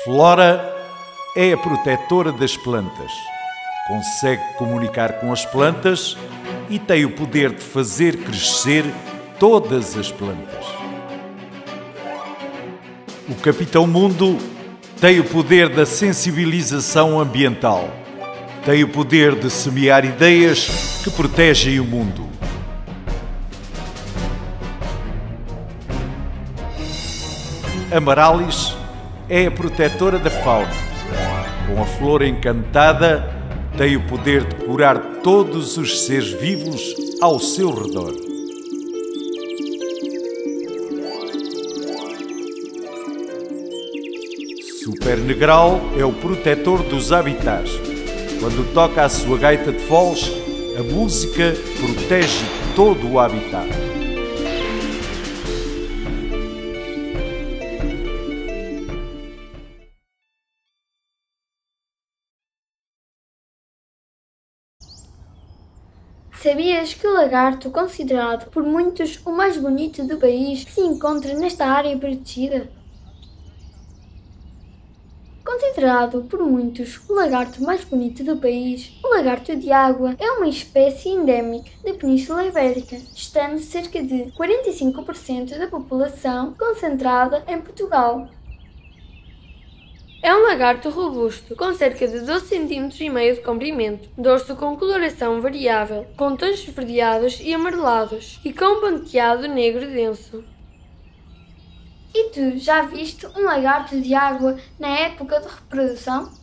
Flora é a protetora das plantas. Consegue comunicar com as plantas e tem o poder de fazer crescer todas as plantas. O Capitão Mundo tem o poder da sensibilização ambiental. Tem o poder de semear ideias que protegem o mundo. Amarallis é a protetora da fauna. Com a flor encantada, tem o poder de curar todos os seres vivos ao seu redor. Super Negral é o protetor dos habitats. Quando toca a sua gaita de foles, a música protege todo o habitat. Sabias que o lagarto, considerado por muitos o mais bonito do país, se encontra nesta área protegida? Considerado por muitos o lagarto mais bonito do país, o lagarto de água é uma espécie endémica da Península Ibérica, estando cerca de 45% da população concentrada em Portugal. É um lagarto robusto, com cerca de 12,5 cm de comprimento, dorso com coloração variável, com tons esverdeados e amarelados, e com um ponteado negro denso. E tu, já viste um lagarto de água na época de reprodução?